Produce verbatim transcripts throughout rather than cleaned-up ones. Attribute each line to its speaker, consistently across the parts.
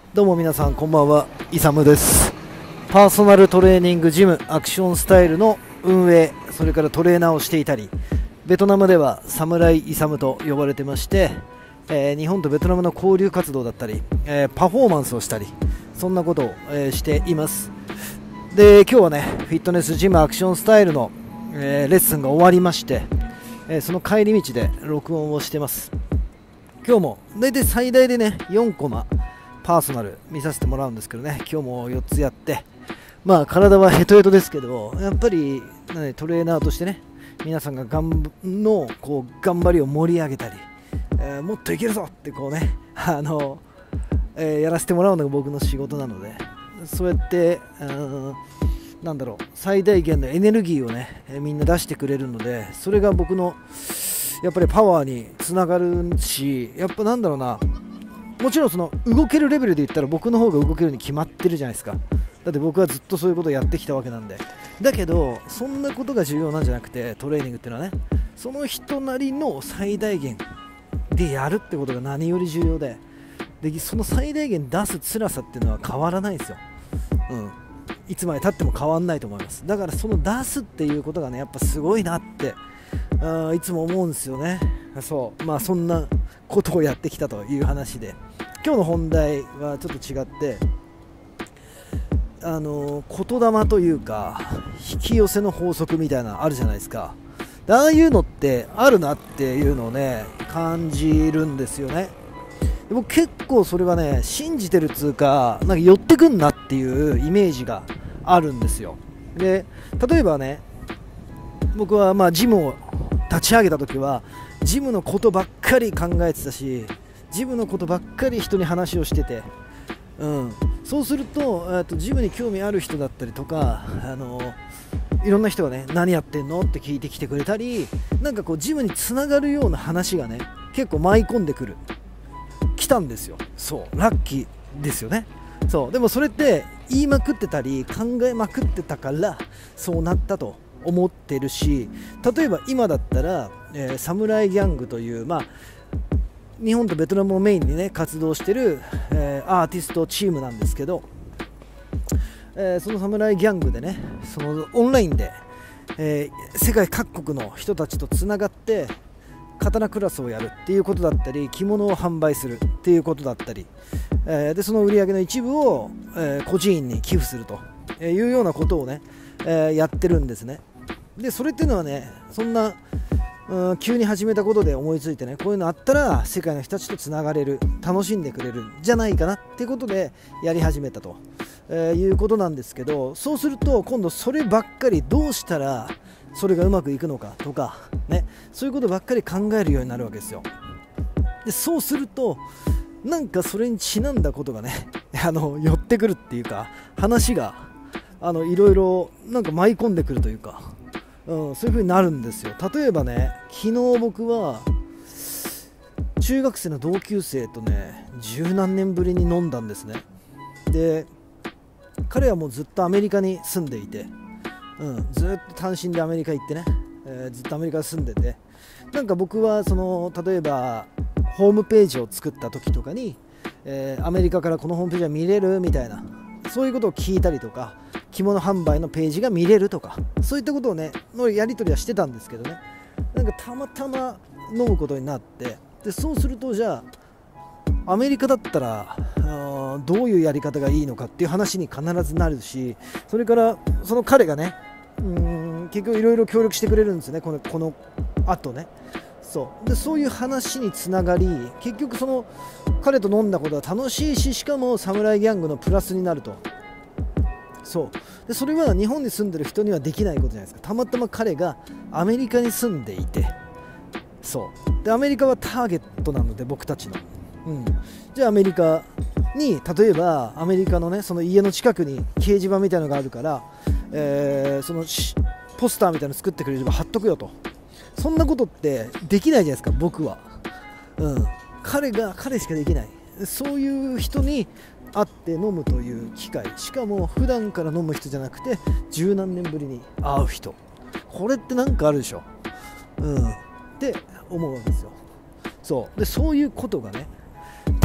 Speaker 1: どうも皆さんこんばんは、イサムです。パーソナルトレーニングジムアクションスタイルの運営、それからトレーナーをしていたり、ベトナムではサムライイサムと呼ばれてまして、えー、日本とベトナムの交流活動だったり、えー、パフォーマンスをしたり、そんなことを、えー、しています。で、今日はねフィットネスジムアクションスタイルの、えー、レッスンが終わりまして、えー、その帰り道で録音をしてます。今日も大体最大でねよんコマパーソナル見させてもらうんですけどね、今日もよっつやって、まあ体はヘトヘトですけど、やっぱり、ね、トレーナーとしてね、皆さんががんのこう頑張りを盛り上げたり、えー、もっといけるぞってこうねあの、えー、やらせてもらうのが僕の仕事なので、そうやって、うん、なんだろう、最大限のエネルギーをね、えー、みんな出してくれるので、それが僕のやっぱりパワーにつながるし、やっぱなんだろうな、もちろんその動けるレベルで言ったら僕の方が動けるに決まってるじゃないですか。だって僕はずっとそういうことをやってきたわけなんで。だけどそんなことが重要なんじゃなくて、トレーニングっていうのはね、その人なりの最大限でやるってことが何より重要で、でその最大限出す辛さっていうのは変わらないんですよ。うん、いつまでたっても変わらないと思います。だからその出すっていうことがね、やっぱすごいなってあいつも思うんですよね。そうまあそんなことをやってきたという話で、今日の本題はちょっと違って、あの言霊というか引き寄せの法則みたいなのあるじゃないですか。ああいうのってあるなっていうのをね感じるんですよね。で僕結構それはね信じてるっつうか、なんか寄ってくんなっていうイメージがあるんですよ。で例えばね、僕はまあジムを立ち上げた時はジムのことばっかり考えてたし、ジムのことばっかり人に話をしてて、うん、そうするととジムに興味ある人だったりとか、あのいろんな人がね何やってんのって聞いてきてくれたり、なんかこうジムにつながるような話がね結構舞い込んでくる来たんですよ。そうラッキーですよね。そうでもそれって言いまくってたり考えまくってたからそうなったと思ってるし、例えば今だったら、えー、サムライギャングという、まあ日本とベトナムをメインにね活動してる、えー、アーティストチームなんですけど、えー、そのサムライギャングでね、そのオンラインで、えー、世界各国の人たちとつながって刀クラスをやるっていうことだったり、着物を販売するっていうことだったり、えー、でその売り上げの一部を、えー、孤児院に寄付するというようなことをね、えー、やってるんですね。でそれっていうのはね、そんなうん急に始めたことで思いついてね、こういうのあったら世界の人たちとつながれる、楽しんでくれるんじゃないかなっていうことでやり始めたと、えー、いうことなんですけど、そうすると今度そればっかりどうしたらそれがうまくいくのかとかね、そういうことばっかり考えるようになるわけですよ。でそうするとなんかそれにちなんだことがねあの寄ってくるっていうか、話があのいろいろなんか舞い込んでくるというか、うん、そういう風になるんですよ。例えばね、昨日僕は中学生の同級生とね十何年ぶりに飲んだんですね。で彼はもうずっとアメリカに住んでいて、うん、ずっと単身でアメリカ行ってね、えー、ずっとアメリカに住んでて、なんか僕はその例えばホームページを作った時とかに、えー、アメリカからこのホームページは見れるみたいな、そういうことを聞いたりとか、着物販売のページが見れるとか、そういったことをねのやり取りはしてたんですけどね、なんかたまたま飲むことになって、でそうするとじゃあアメリカだったらあどういうやり方がいいのかっていう話に必ずなるし、それからその彼がねうーん結局いろいろ協力してくれるんですね、このこの後ね。そうでそういう話につながり、結局その彼と飲んだことは楽しいし、しかもサムライギャングのプラスになると。そうでそれは日本に住んでる人にはできないことじゃないですか。たまたま彼がアメリカに住んでいて、そうでアメリカはターゲットなので僕たちの、うん、じゃあアメリカに例えばアメリカのねその家の近くに掲示板みたいなのがあるから、えー、そのポスターみたいなの作ってくれれば貼っとくよと。そんなことってできないじゃないですか僕は、うん、彼が彼しかできない、そういう人に会って飲むという機会、しかも普段から飲む人じゃなくて十何年ぶりに会う人、これってなんかあるでしょ、うん、って思うわけですよ。そうでそういうことがね多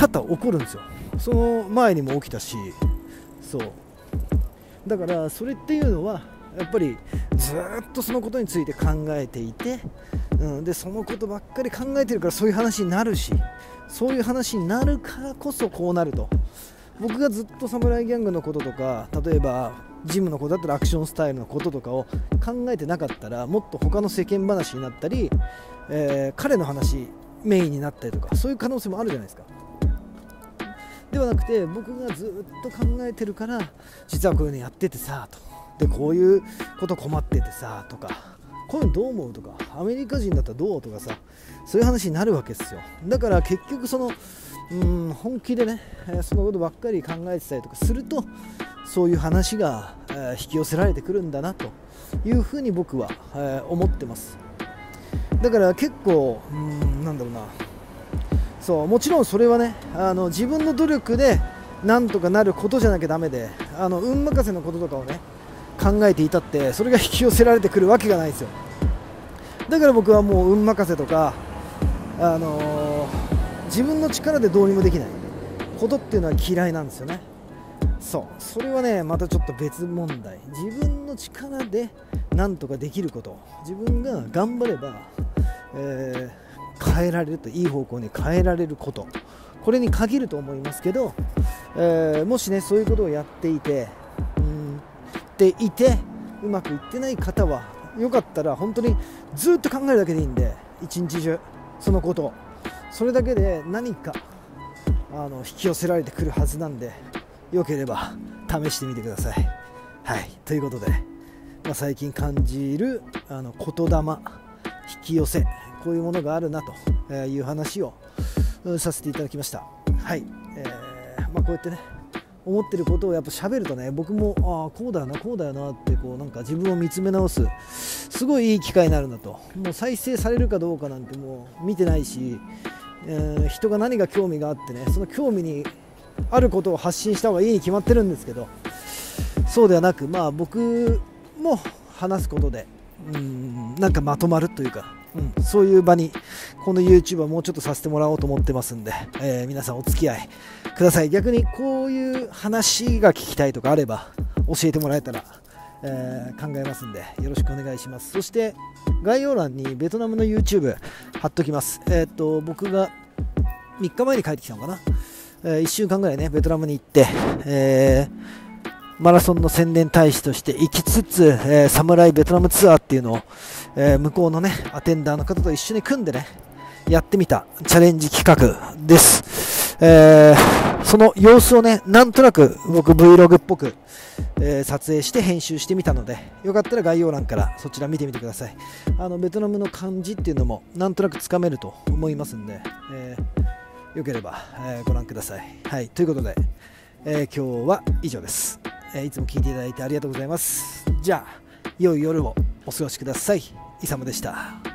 Speaker 1: 多々起こるんですよ。その前にも起きたし、そうだからそれっていうのはやっぱりずっとそのことについて考えていて、うん、でそのことばっかり考えてるからそういう話になるし、そういう話になるからこそこうなると。僕がずっとサムライギャングのこととか、例えばジムのことだったらアクションスタイルのこととかを考えてなかったら、もっと他の世間話になったり、えー、彼の話メインになったりとか、そういう可能性もあるじゃないですか。ではなくて、僕がずっと考えてるから、実はこういうのやっててさと、でこういうこと困っててさとか、こういうのどう思うとか、アメリカ人だったらどうとかさ、そういう話になるわけですよ。だから結局そのうん本気でね、そのことばっかり考えてたりとかすると、そういう話が、えー、引き寄せられてくるんだなというふうに僕は、えー、思ってます。だから結構うんなんだろうな、そうもちろんそれはね、あの自分の努力でなんとかなることじゃなきゃダメで、あの運任せのこととかをね考えていたってそれが引き寄せられてくるわけがないんですよ。だから僕はもう運任せとか、あのー自分の力でどうにもできないことっていうのは嫌いなんですよね。そうそれはねまたちょっと別問題。自分の力でなんとかできること、自分が頑張れば、えー、変えられると、いい方向に変えられること、これに限ると思いますけど、えー、もしねそういうことをやっていてうんっていてうまくいってない方は、よかったら本当にずっと考えるだけでいいんで、一日中そのこと、それだけで何かあの引き寄せられてくるはずなんで、よければ試してみてください。はい、ということで、まあ、最近感じるあの言霊、引き寄せ、こういうものがあるなという話をさせていただきました。はい、えーまあ、こうやってね思ってることをやっぱ喋るとね、僕もああこうだよなこうだよなってこうなんか自分を見つめ直すすごいいい機会になるなと。もう再生されるかどうかなんてもう見てないし、えー、人が何が興味があってね、その興味にあることを発信した方がいいに決まってるんですけど、そうではなく、まあ僕も話すことでうんなんかまとまるというか、うん、そういう場にこの YouTube はもうちょっとさせてもらおうと思ってますんで、えー、皆さんお付き合いください。逆にこういう話が聞きたいとかあれば教えてもらえたら、えー、考えますんでよろしくお願いします。そして概要欄にベトナムの YouTube 貼っときます。えー、っと僕がみっかまえに帰ってきたのかな、えー、いっしゅうかんぐらいねベトナムに行って、えーマラソンの宣伝大使として行きつつ、えー、サムライベトナムツアーっていうのを、えー、向こうのねアテンダーの方と一緒に組んでねやってみたチャレンジ企画です。えー、その様子をねなんとなく僕 Vlog っぽく、えー、撮影して編集してみたので、よかったら概要欄からそちら見てみてください。あのベトナムの漢字っていうのもなんとなくつかめると思いますんで、えー、よければ、えー、ご覧ください。はい、ということで、えー、今日は以上です。いつも聞いていただいてありがとうございます。じゃあ良い夜をお過ごしください。イサムでした。